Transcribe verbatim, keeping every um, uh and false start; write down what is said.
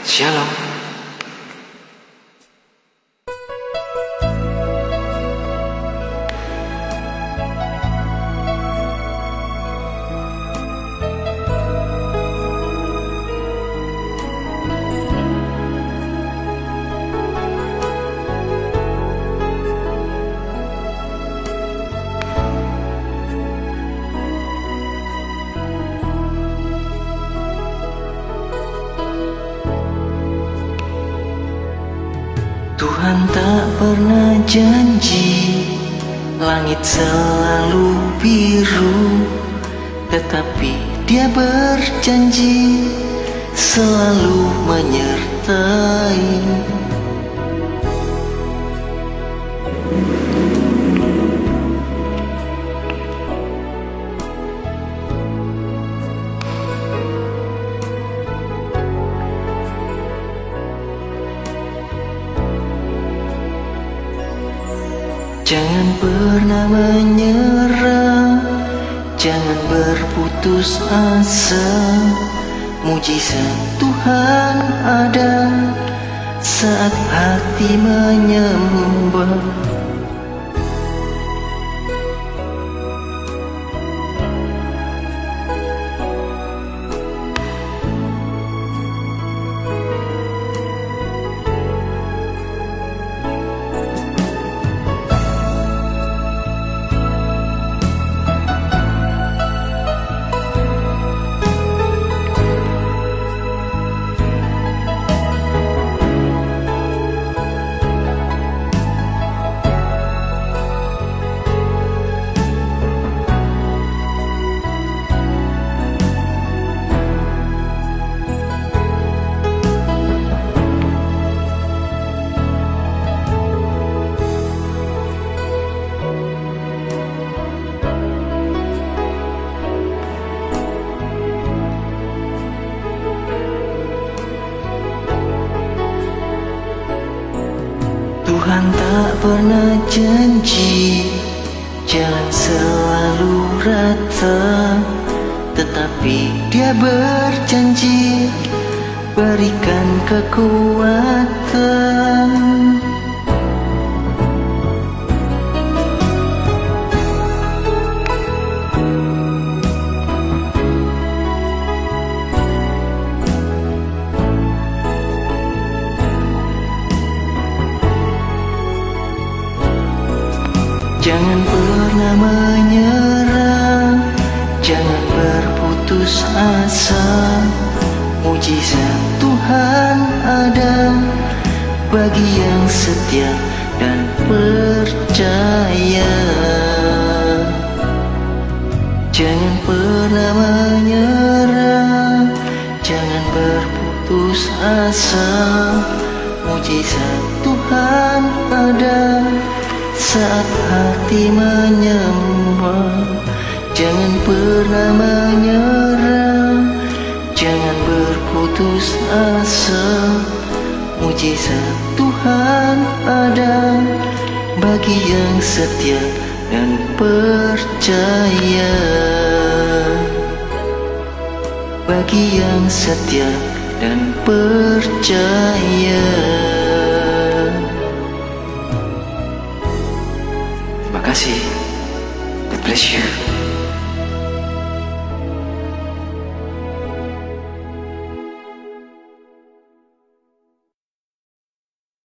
Shalom. Tuhan tak pernah janji langit selalu biru, tetapi Dia berjanji selalu menyertai. Jangan pernah menyerah, jangan berputus asa. Mujizat Tuhan ada saat hati menyembah. Tuhan tak pernah janji jalan selalu rata, tetapi Dia berjanji berikan kekuatan. Jangan pernah menyerah, jangan berputus asa. Mujizat Tuhan ada bagi yang setia dan percaya. Jangan pernah menyerah, jangan berputus asa. Mujizat Tuhan ada saat hati menyembah. Jangan pernah menyerah, jangan berputus asa. Mujizat Tuhan ada bagi yang setia dan percaya. Bagi yang setia dan percaya. Terima kasih. God bless you.